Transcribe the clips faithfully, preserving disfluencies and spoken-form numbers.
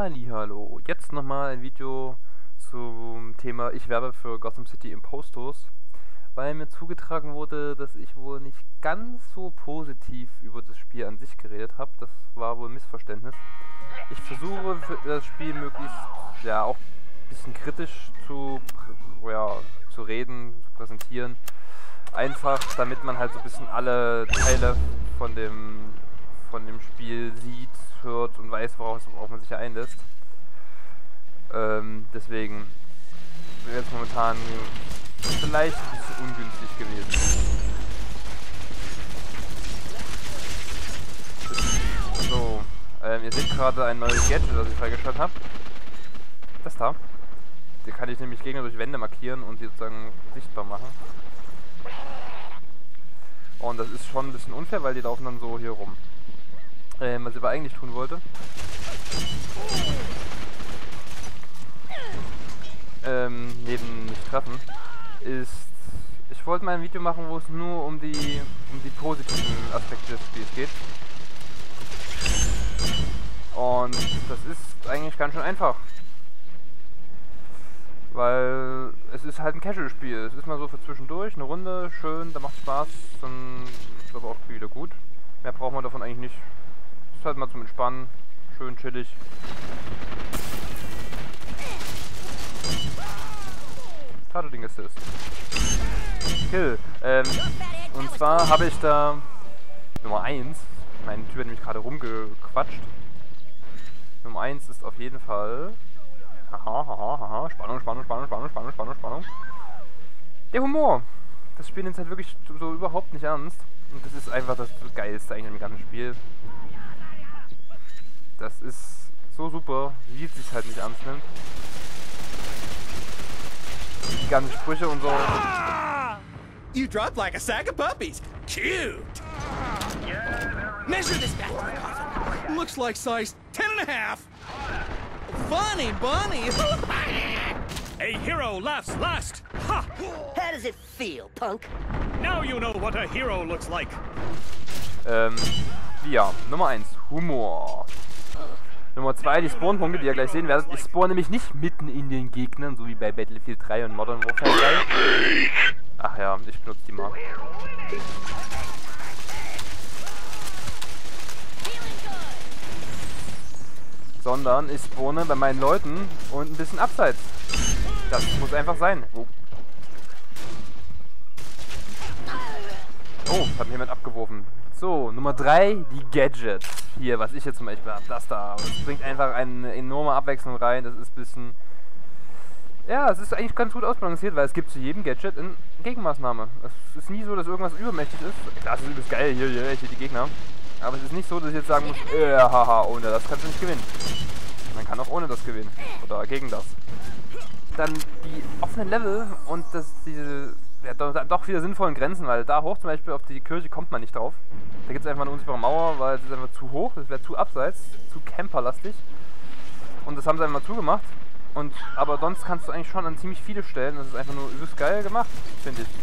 Hallihallo, jetzt nochmal ein Video zum Thema Ich werbe für Gotham City Impostors, weil mir zugetragen wurde, dass ich wohl nicht ganz so positiv über das Spiel an sich geredet habe. Das war wohl ein Missverständnis. Ich versuche für das Spiel möglichst, ja, auch ein bisschen kritisch zu, ja, zu reden, zu präsentieren. Einfach, damit man halt so ein bisschen alle Teile von dem, von dem Spiel sieht, hört und weiß, worauf, worauf man sich ja einlässt. Ähm, deswegen wäre jetzt momentan vielleicht ein bisschen ungünstig gewesen. So, ähm, ihr seht gerade ein neues Gadget, das ich freigeschaltet habe. Das da. Hier kann ich nämlich Gegner durch Wände markieren und sie sozusagen sichtbar machen. Und das ist schon ein bisschen unfair, weil die laufen dann so hier rum. Ähm, was ich aber eigentlich tun wollte. Ähm, neben nicht treffen, ist, ich wollte mal ein Video machen, wo es nur um die, um die positiven Aspekte des Spiels geht. Und das ist eigentlich ganz schön einfach. Weil es ist halt ein Casual-Spiel. Es ist mal so für zwischendurch, eine Runde, schön, da macht Spaß, dann ist aber auch wieder gut. Mehr braucht man davon eigentlich nicht. Es ist halt mal zum Entspannen, schön chillig. Ding ist es. Kill. Ähm, und zwar habe ich da Nummer eins. Mein Typ hat nämlich gerade rumgequatscht. Nummer eins ist auf jeden Fall. Haha, haha, haha. Spannung, Spannung, Spannung, Spannung, Spannung, Spannung, Spannung. Der Humor. Das Spiel nimmt halt wirklich so überhaupt nicht ernst. Und das ist einfach das Geilste eigentlich im ganzen Spiel. Das ist so super, wie es sich halt nicht ernst nimmt. Die ganzen Sprüche und so. You dropped like a sack of puppies. Cute. Measure this back to the coffin. Looks like size ten and a half. Funny bunny. A hero laughs last. Ha! How does it feel, punk? Now you know what a hero looks like. Ähm, ja, Nummer eins, Humor. Nummer zwei, die Spawnpunkte, die ihr gleich sehen werdet. Ich spawn nämlich nicht mitten in den Gegnern, so wie bei Battlefield drei und Modern Warfare drei. Ach ja, ich benutze die mal. Sondern ich spawne bei meinen Leuten und ein bisschen abseits. Das muss einfach sein. Oh, oh, hat mir jemand abgeworfen. So, Nummer drei, die Gadgets. Hier, was ich jetzt zum Beispiel habe, das da. Das bringt einfach eine enorme Abwechslung rein. Das ist ein bisschen... Ja, es ist eigentlich ganz gut ausbalanciert, weil es gibt zu jedem Gadget eine Gegenmaßnahme. Es ist nie so, dass irgendwas übermächtig ist. Klar, es ist übelst geil, hier, hier, hier die Gegner. Aber es ist nicht so, dass ich jetzt sagen muss, äh, haha, ohne das kannst du nicht gewinnen. Man kann auch ohne das gewinnen. Oder gegen das. Dann die offenen Level und das, diese... Ja, doch, doch wieder sinnvollen Grenzen, weil da hoch zum Beispiel auf die Kirche kommt man nicht drauf. Da gibt es einfach eine unsichtbare Mauer, weil es ist einfach zu hoch, das wäre zu abseits, zu camperlastig. Und das haben sie einfach mal zugemacht. Und, aber sonst kannst du eigentlich schon an ziemlich viele Stellen, das ist einfach nur übelst geil gemacht, finde ich.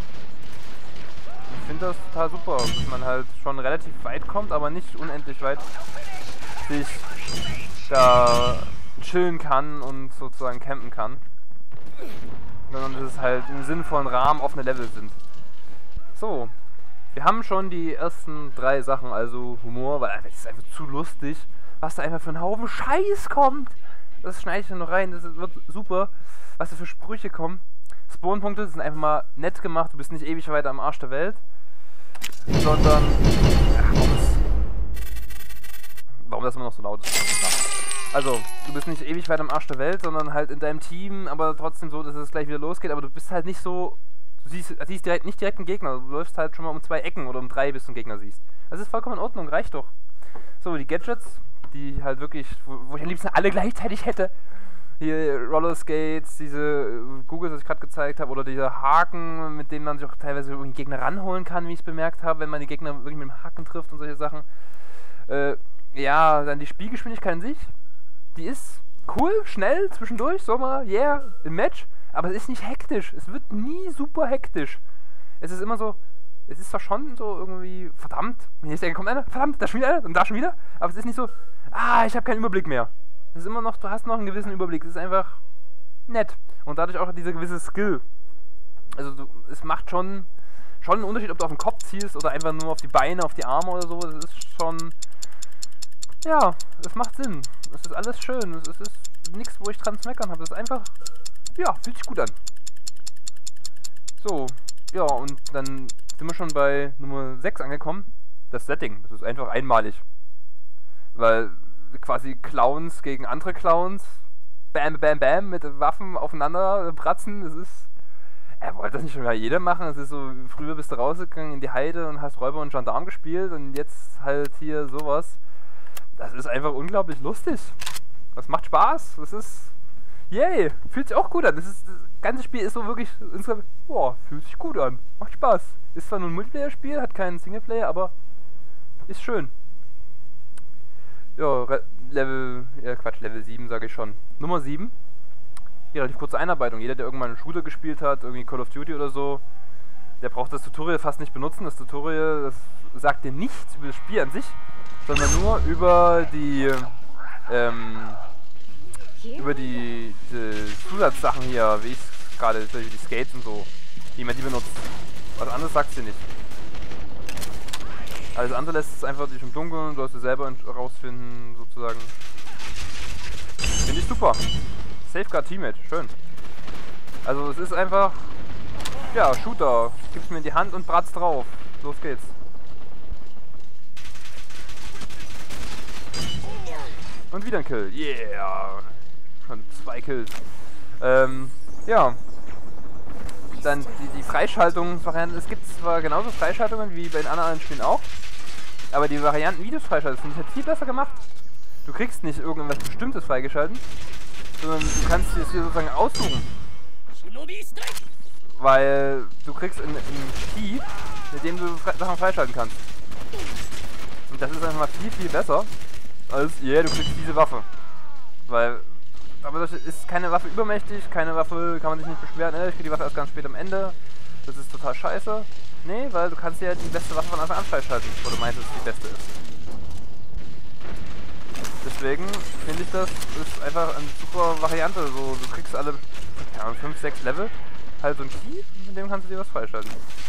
Ich finde das total super, dass man halt schon relativ weit kommt, aber nicht unendlich weit sich da chillen kann und sozusagen campen kann. Sondern dass es halt im sinnvollen Rahmen offene Level sind. So, wir haben schon die ersten drei Sachen, also Humor, weil es ist einfach zu lustig, was da einfach für einen Haufen Scheiß kommt. Das schneide ich dann noch rein, das wird super, was da für Sprüche kommen. Spawnpunkte sind einfach mal nett gemacht, du bist nicht ewig weiter am Arsch der Welt, sondern... Ach, warum, ist, warum das immer noch so laut ist? Also, du bist nicht ewig weit am Arsch der Welt, sondern halt in deinem Team, aber trotzdem so, dass es gleich wieder losgeht, aber du bist halt nicht so, du siehst, siehst direkt, nicht direkt einen Gegner, du läufst halt schon mal um zwei Ecken oder um drei, bis du einen Gegner siehst. Das ist vollkommen in Ordnung, reicht doch. So, die Gadgets, die halt wirklich, wo, wo ich am liebsten alle gleichzeitig hätte. Hier Roller Skates, diese Googles, was ich gerade gezeigt habe, oder diese Haken, mit denen man sich auch teilweise irgendwie Gegner ranholen kann, wie ich es bemerkt habe, wenn man die Gegner wirklich mit dem Haken trifft und solche Sachen. Äh, ja, dann die Spielgeschwindigkeit an sich. Die ist cool, schnell, zwischendurch, so mal, yeah, im Match, aber es ist nicht hektisch. Es wird nie super hektisch. Es ist immer so, es ist zwar schon so irgendwie, verdammt, hier ist der, kommt einer, verdammt, da schon wieder einer und da schon wieder, aber es ist nicht so, ah, ich habe keinen Überblick mehr. Es ist immer noch, du hast noch einen gewissen Überblick. Es ist einfach nett. Und dadurch auch dieser gewisse Skill. Also du, es macht schon, schon einen Unterschied, ob du auf den Kopf ziehst oder einfach nur auf die Beine, auf die Arme oder so. Es ist schon... Ja, es macht Sinn. Es ist alles schön. Es ist nichts, wo ich dran zu meckern habe. Es ist einfach... Ja, fühlt sich gut an. So, ja, und dann sind wir schon bei Nummer sechs angekommen. Das Setting. Das ist einfach einmalig. Weil quasi Clowns gegen andere Clowns, bam, bam, bam, mit Waffen aufeinander bratzen, das ist... Er wollte das nicht schon mal jeder machen, es ist so, früher bist du rausgegangen in die Heide und hast Räuber und Gendarm gespielt und jetzt halt hier sowas. Das ist einfach unglaublich lustig. Das macht Spaß, das ist... Yay, fühlt sich auch gut an. Das, ist, das ganze Spiel ist so wirklich, insgesamt, boah, fühlt sich gut an, macht Spaß. Ist zwar nur ein Multiplayer-Spiel, hat keinen Singleplayer, aber ist schön. Ja, Level, ja Quatsch, Level sieben sage ich schon. Nummer sieben. Ja, relativ kurze Einarbeitung. Jeder, der irgendwann einen Shooter gespielt hat, irgendwie Call of Duty oder so, der braucht das Tutorial fast nicht benutzen. Das Tutorial, das sagt dir nichts über das Spiel an sich, sondern nur über die, ähm, über die, die Zusatzsachen hier, wie ich es gerade, die Skates und so, wie man die benutzt. Was anderes sagt sie nicht. Alles andere lässt es einfach dich im Dunkeln, du hast es selber rausfinden, sozusagen. Finde ich super. Safeguard Teammate, schön. Also es ist einfach, ja, Shooter. Gib's mir in die Hand und bratz drauf. Los geht's. Und wieder ein Kill. Yeah. Schon zwei Kills. Ähm, ja. Dann die, die Freischaltungsvarianten. Es gibt zwar genauso Freischaltungen wie bei den anderen Spielen auch, aber die Varianten, wie du es freischaltest, finde ich halt viel besser gemacht. Du kriegst nicht irgendwas Bestimmtes freigeschalten, sondern du kannst dir das hier sozusagen aussuchen. Weil du kriegst einen Key, mit dem du Fre Sachen freischalten kannst. Und das ist einfach mal viel, viel besser als, yeah, du kriegst diese Waffe. Weil, aber das ist keine Waffe übermächtig, keine Waffe, kann man sich nicht beschweren, äh, ich krieg die Waffe erst ganz spät am Ende. Das ist total scheiße. Nee, weil du kannst ja die beste Waffe von Anfang an freischalten, wo du meinst, dass es die beste ist. Deswegen finde ich, das ist einfach eine super Variante. So, du kriegst alle ja, fünf, sechs Level halt so ein Key, mit dem kannst du dir was freischalten.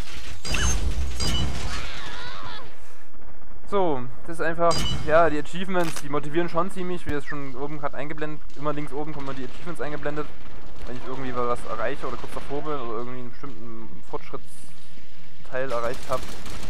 So, das ist einfach, ja, die Achievements, die motivieren schon ziemlich, wie es schon oben gerade eingeblendet, immer links oben kommen die Achievements eingeblendet, wenn ich irgendwie was erreiche oder kurz davor bin oder irgendwie einen bestimmten Fortschrittsteil erreicht habe.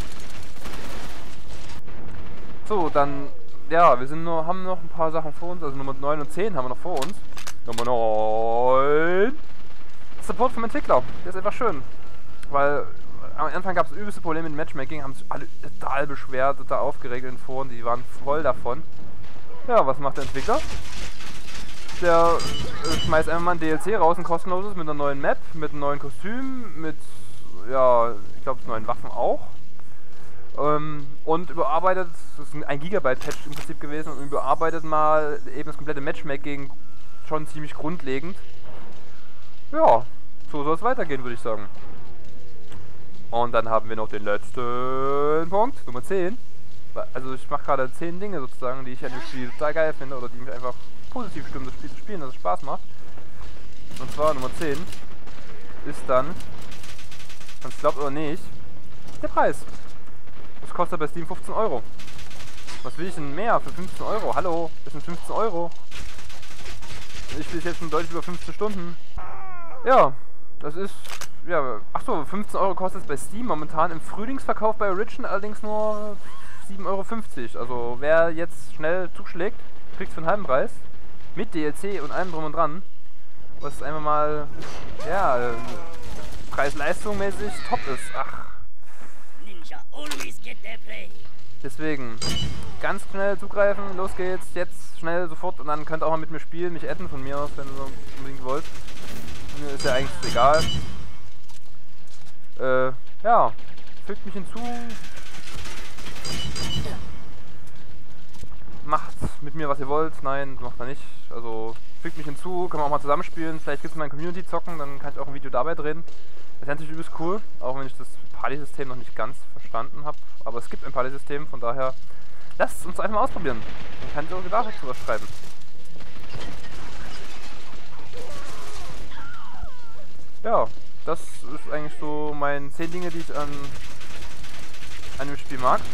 So, dann, ja, wir sind nur, haben noch ein paar Sachen vor uns, also Nummer neun und zehn haben wir noch vor uns. Nummer neun. Support vom Entwickler, der ist einfach schön, weil am Anfang gab es übelste Probleme mit Matchmaking, haben sich alle total beschwert, total aufgeregt in Foren, die waren voll davon. Ja, was macht der Entwickler? Der äh, schmeißt einfach mal ein D L C raus, ein kostenloses, mit einer neuen Map, mit einem neuen Kostüm, mit, ja, ich glaube, neuen Waffen auch. Ähm, und überarbeitet, das ist ein Gigabyte-Patch im Prinzip gewesen, und überarbeitet mal eben das komplette Matchmaking schon ziemlich grundlegend. Ja, so soll es weitergehen, würde ich sagen. Und dann haben wir noch den letzten Punkt, Nummer zehn. Also ich mache gerade zehn Dinge sozusagen, die ich an dem Spiel total geil finde oder die mich einfach positiv stimmen, das Spiel zu spielen, dass es Spaß macht. Und zwar Nummer zehn ist dann, man es glaubt oder nicht, der Preis. Das kostet bei Steam fünfzehn Euro. Was will ich denn mehr für fünfzehn Euro? Hallo, das sind fünfzehn Euro. Ich spiele jetzt schon deutlich über fünfzehn Stunden. Ja, das ist... Ja, achso, fünfzehn Euro kostet es bei Steam, momentan im Frühlingsverkauf bei Origin allerdings nur sieben Euro fünfzig. Also wer jetzt schnell zuschlägt, kriegt für einen halben Preis. Mit D L C und allem drum und dran. Was einfach mal, ja, Preis-Leistung mäßig top ist. Ach. Deswegen, ganz schnell zugreifen, los geht's, jetzt schnell, sofort, und dann könnt ihr auch mal mit mir spielen, mich adden von mir aus, wenn ihr so unbedingt wollt. Mir ist ja eigentlich egal. Äh, ja, fügt mich hinzu. Macht mit mir, was ihr wollt. Nein, macht er nicht. Also, fügt mich hinzu, können wir auch mal zusammenspielen. Vielleicht gibt es mal ein Community zocken, dann kann ich auch ein Video dabei drehen. Das ist natürlich übelst cool, auch wenn ich das Party-System noch nicht ganz verstanden habe. Aber es gibt ein Party-System, von daher lasst es uns einfach mal ausprobieren. Dann kann ich auch Gedanken dazu was schreiben. ja, das ist eigentlich so mein zehn Dinge, die ich an, an dem Spiel mag.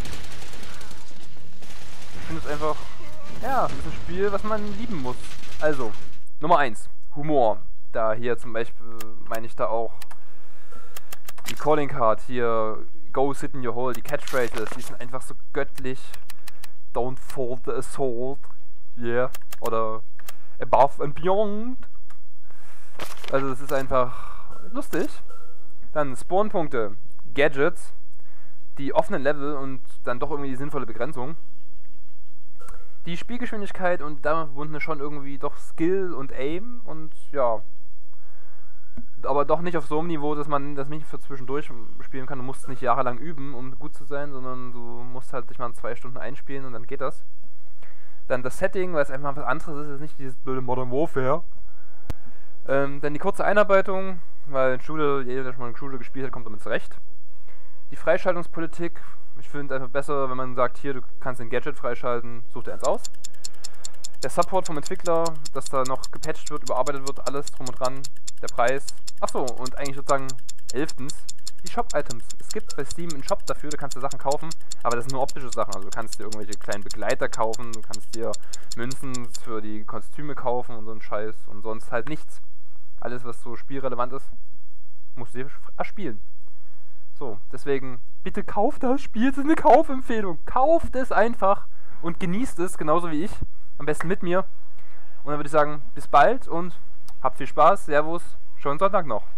Ich finde es einfach, ja, es ist ein Spiel, was man lieben muss. Also, Nummer eins, Humor. Da hier zum Beispiel meine ich da auch die Calling Card, hier Go sit in your hole, die Catchphrases, die sind einfach so göttlich. Don't fall the assault, yeah, oder above and beyond. Also es ist einfach lustig. Dann Spawnpunkte, Gadgets, die offenen Level und dann doch irgendwie die sinnvolle Begrenzung. Die Spielgeschwindigkeit und damit verbundene schon irgendwie doch Skill und Aim und ja. Aber doch nicht auf so einem Niveau, dass man das nicht für zwischendurch spielen kann. Du musst nicht jahrelang üben, um gut zu sein, sondern du musst halt dich mal in zwei Stunden einspielen und dann geht das. Dann das Setting, weil es einfach was anderes ist, ist nicht dieses blöde Modern Warfare. Ähm, dann die kurze Einarbeitung, weil in Schule, jeder, der schon mal in Schule gespielt hat, kommt damit zurecht. Die Freischaltungspolitik, ich finde es einfach besser, wenn man sagt, hier, du kannst ein Gadget freischalten, such dir eins aus. Der Support vom Entwickler, dass da noch gepatcht wird, überarbeitet wird, alles drum und dran. Der Preis. Achso, und eigentlich sozusagen elftens, die Shop-Items. Es gibt bei Steam einen Shop dafür, da kannst du Sachen kaufen, aber das sind nur optische Sachen. Also du kannst dir irgendwelche kleinen Begleiter kaufen, du kannst dir Münzen für die Kostüme kaufen und so ein Scheiß und sonst halt nichts. Alles, was so spielrelevant ist, musst du dir erspielen. So, deswegen, bitte kauft das Spiel, das ist eine Kaufempfehlung. Kauft es einfach und genießt es, genauso wie ich. Am besten mit mir. Und dann würde ich sagen, bis bald und habt viel Spaß. Servus, schönen Sonntag noch.